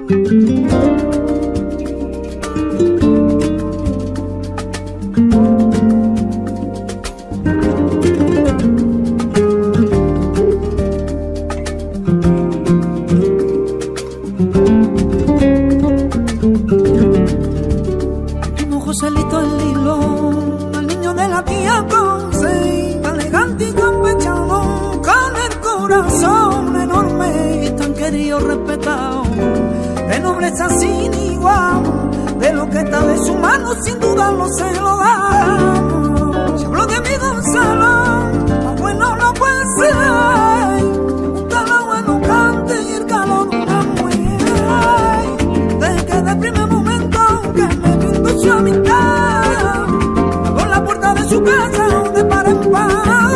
Joselito el Lilo, el niño de la tía Conce, elegante y campechano, con el corazón enorme y tan querido, respetado, de nobleza sin igual, de lo que está de su mano sin duda no se lo da. Se habló de mi Gonzalo, más bueno no puede ser, me gusta lo bueno cante y el calor de una mujer, de que de primer momento que me brindó su amistad, por la puerta de su casa de par en par.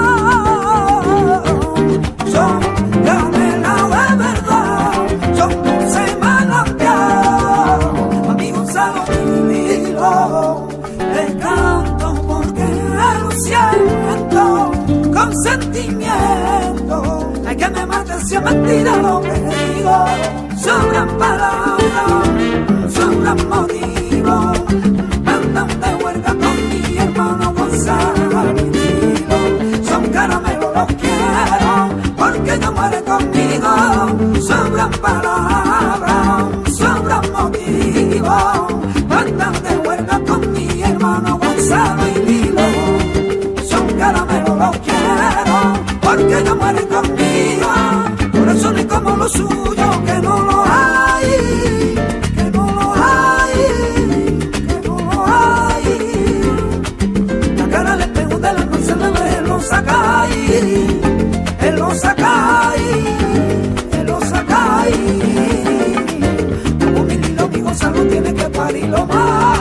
Son canela de verdad, son dulce manantial, a mi Gonzalo mi Lilo le canto porque lo siento con sentimiento. Hay que me mate si es mentira lo que digo, sobran palabras, sobran motivos. Andan de huelga con mi hermano Gonzalo y Lilo, son caramelos, los quiero porque no muere conmigo. Sobran palabras, sobran motivos. Andan de huelga con mi hermano Gonzalo y Lilo, son caramelos, los quiero porque no muere conmigo. Corazones como los suyos que no lo hay, que no lo hay, que no lo hay. La cara le pego de la noche, él lo saca ahí, él lo saca ahí, él lo saca ahí. Como mi Lilo, mi Gonzalo tiene que parirlo más.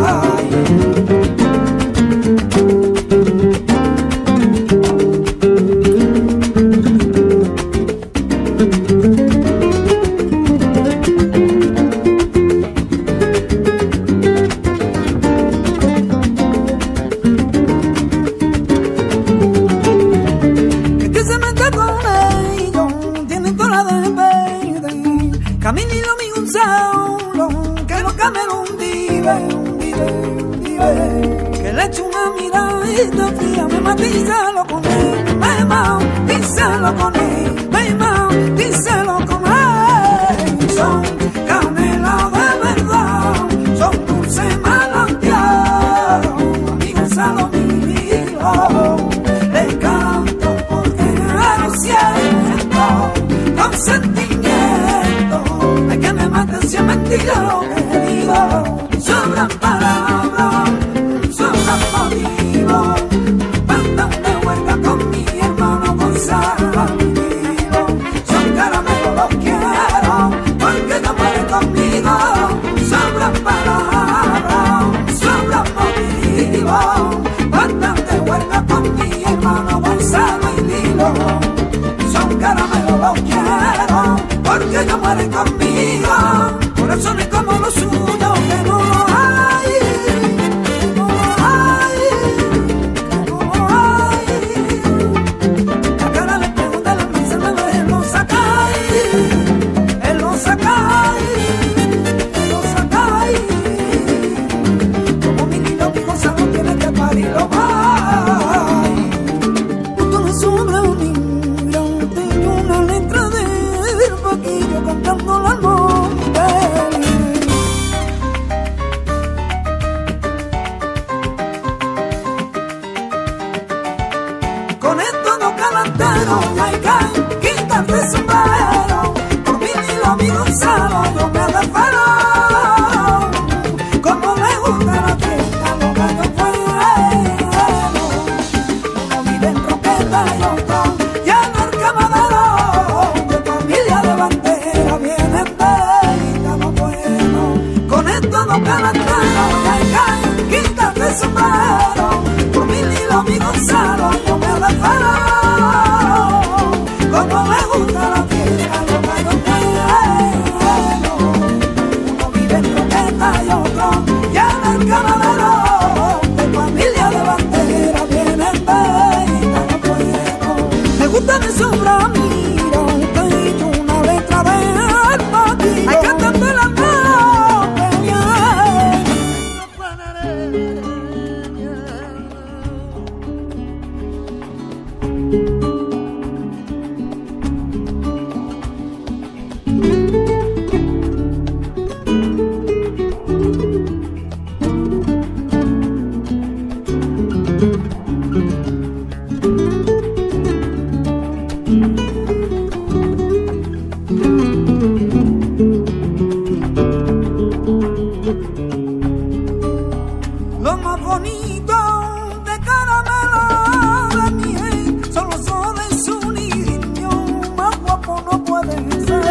A mi Lilo, mi Gonzalo, que los Camerún viven, que le echo una miradita fría, me matízalo con él, me matízalo con él, me matízalo con él. Son canela de verdad, son dulce manantial, a mi Gonzalo, mi Lilo le canto porque lo siento con sentimiento. Si es mentira lo que digo, sobran palabras, sobran motivos. Andan de huelga con mi hermano Gonzalo y Lilo, son caramelos, los quiero porque no mueren conmigo. Sobran palabras, sobran motivos. Andan de huelga con mi hermano Gonzalo y Lilo, son caramelos, los quiero porque no mueren conmigo. Corazones como los suyos que no lo hay, que no lo hay, que no lo hay. La cara le pregunta la mesa, él lo saca ahí, él lo saca ahí, él lo saca ahí. Como mi Lilo, mi Gonzalo tiene que parirlo más. Justo me sobra un niño, tengo una letra del vaquillo cantando la noche.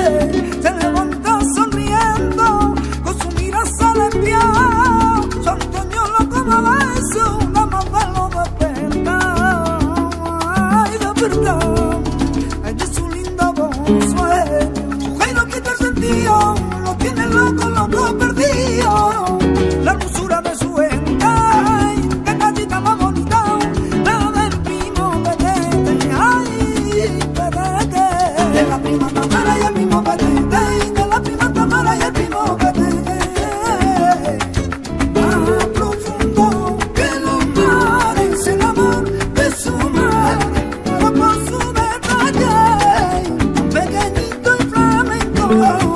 se levanta sonriendo con su mirada celestial. Su Antonio lo como beso, una modelo de verdad. Ay, de verdad, ay, de su linda voz, mujer no quita el sentido, lo tiene loco, loco perdido. La hermosura de su gente, ay, qué cachita más bonita, la del primo Petete, ay, Petete. De la prima Tamara y el primo Petete, de la prima Tamara y el primo Petete. Más profundo que los mares, el amor de su madre, por su detalle, pequeñito y flamenco.